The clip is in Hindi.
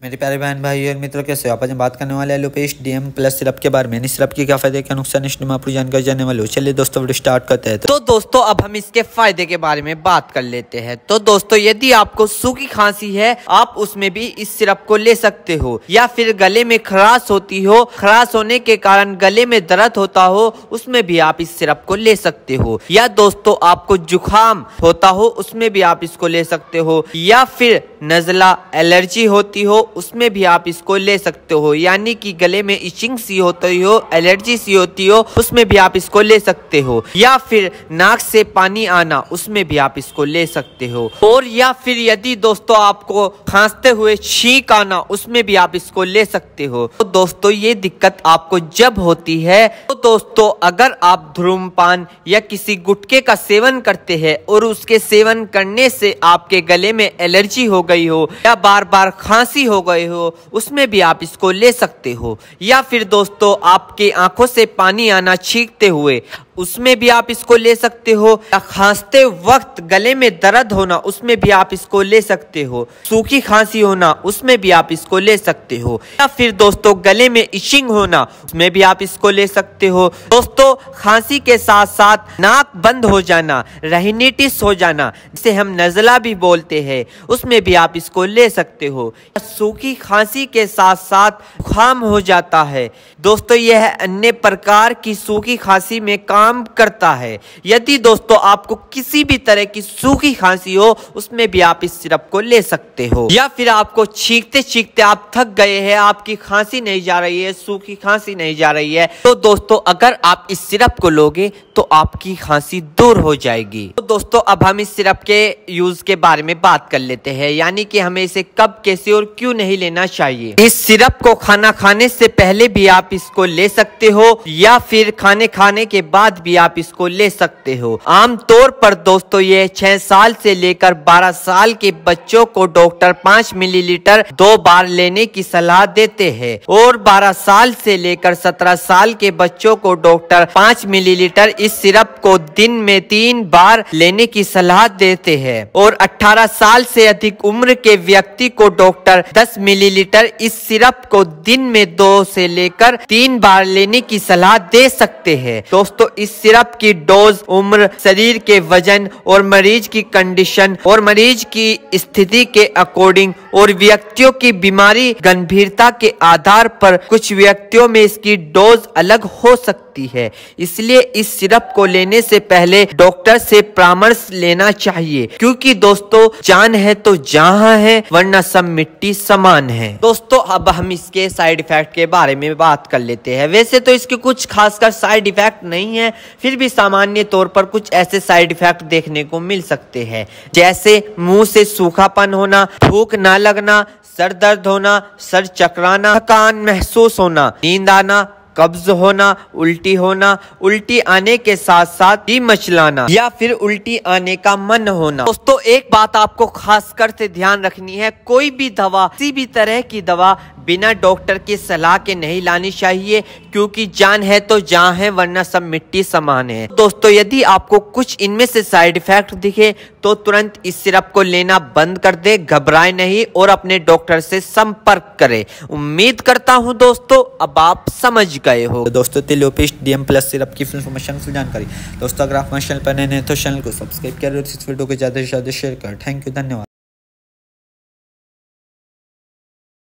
मेरे प्यारे बहन भाई और मित्रों, कैसे हो आप? आज हम बात करने वाले हैं लोपेश DM प्लस सिरप के बारे में। इस सिरप के क्या फायदे क्या नुकसान इस में आपको जानकारी जानने वाले हो। चलिए दोस्तों वीडियो स्टार्ट करते हैं। तो दोस्तों अब हम इसके फायदे के बारे में बात कर लेते हैं। तो दोस्तों यदि आपको सूखी खांसी है आप उसमें भी इस सिरप को ले सकते हो, या फिर गले में खराश होती हो, खराश होने के कारण गले में दर्द होता हो, उसमें भी आप इस सिरप को ले सकते हो। या दोस्तों आपको जुकाम होता हो उसमें भी आप इसको ले सकते हो, या फिर नज़ला एलर्जी होती हो उसमें भी आप इसको ले सकते हो। यानी कि गले में इचिंग सी होती हो, एलर्जी सी होती हो, उसमें भी आप इसको ले सकते हो। या फिर नाक से पानी आना उसमें भी आप इसको ले सकते हो। और या फिर यदि दोस्तों आपको खांसते हुए छींक आना उसमें भी आप इसको ले सकते हो। तो दोस्तों ये दिक्कत आपको जब होती है तो दोस्तों अगर आप धूम्रपान या किसी गुटखे का सेवन करते हैं और उसके सेवन करने से आपके गले में एलर्जी हो गई हो या बार बार खांसी हो गई हो उसमें भी आप इसको ले सकते हो। या फिर दोस्तों आपके आंखों से पानी आना छींकते हुए उसमें भी आप इसको ले सकते हो। या खांसते वक्त गले में दर्द होना उसमें भी आप इसको ले सकते हो। सूखी खांसी होना उसमें भी आप इसको ले सकते हो। या फिर दोस्तों गले में इचिंग होना उसमें भी आप इसको ले सकते हो। दोस्तों खांसी के साथ साथ नाक बंद हो जाना, राइनाइटिस हो जाना जिसे हम नज़ला भी बोलते हैं, उसमें भी आप इसको ले सकते हो। सूखी खांसी के साथ साथ जुकाम हो जाता है दोस्तों, यह अन्य प्रकार की सूखी खांसी में काम करता है। यदि दोस्तों आपको किसी भी तरह की सूखी खांसी हो उसमें भी आप इस सिरप को ले सकते हो। या फिर आपको छींकते छींकते आप थक गए हैं, आपकी खांसी नहीं जा रही है, सूखी खांसी नहीं जा रही है, तो दोस्तों अगर आप इस सिरप को लोगे तो आपकी खांसी दूर हो जाएगी। तो दोस्तों अब हम इस सिरप के यूज के बारे में बात कर लेते हैं, यानी कि हमें इसे कब, कैसे और क्यों नहीं लेना चाहिए। इस सिरप को खाना खाने से पहले भी आप इसको ले सकते हो, या फिर खाने खाने के बाद भी आप इसको ले सकते हो। आमतौर पर दोस्तों ये 6 साल से लेकर 12 साल के बच्चों को डॉक्टर 5 मिलीलीटर 2 बार लेने की सलाह देते हैं, और 12 साल से लेकर 17 साल के बच्चों को डॉक्टर 5 मिलीलीटर इस सिरप को दिन में 3 बार लेने की सलाह देते हैं, और 18 साल से अधिक उम्र के व्यक्ति को डॉक्टर 10 मिलीलीटर इस सिरप को दिन में 2 से लेकर 3 बार लेने की सलाह दे सकते हैं। दोस्तों इस सिरप की डोज उम्र, शरीर के वजन और मरीज की कंडीशन और मरीज की स्थिति के अकॉर्डिंग और व्यक्तियों की बीमारी गंभीरता के आधार पर कुछ व्यक्तियों में इसकी डोज अलग हो सकती है। इसलिए इस सिरप को लेने से पहले डॉक्टर से परामर्श लेना चाहिए, क्योंकि दोस्तों जान है तो जहां है, वरना सब मिट्टी समान है। दोस्तों अब हम इसके साइड इफेक्ट के बारे में बात कर लेते हैं। वैसे तो इसके कुछ खासकर साइड इफेक्ट नहीं है, फिर भी सामान्य तौर पर कुछ ऐसे साइड इफेक्ट देखने को मिल सकते हैं, जैसे मुंह से सूखापन होना, भूख ना लगना, सर दर्द होना, सर चकराना, थकान महसूस होना, नींद आना, कब्ज होना, उल्टी होना, उल्टी आने के साथ साथ ही मचलाना, या फिर उल्टी आने का मन होना। दोस्तों एक बात आपको खासकर से ध्यान रखनी है, कोई भी दवा, किसी भी तरह की दवा बिना डॉक्टर की सलाह के नहीं लानी चाहिए, क्योंकि जान है तो जान है, वरना सब मिट्टी समान है। दोस्तों यदि आपको कुछ इनमें से साइड इफेक्ट दिखे तो तुरंत इस सिरप को लेना बंद कर दे, घबराए नहीं और अपने डॉक्टर से संपर्क करें। उम्मीद करता हूं दोस्तों अब आप समझ गए हो। दोस्तों लोपेश DM प्लस सिरप की इन्फॉर्मेशन की जानकारी दोस्तों अगर आप हमारे चैनल पर नए हैं तो चैनल को सब्सक्राइब करें और इस वीडियो को ज्यादा से ज्यादा शेयर करें। थैंक यू, धन्यवाद।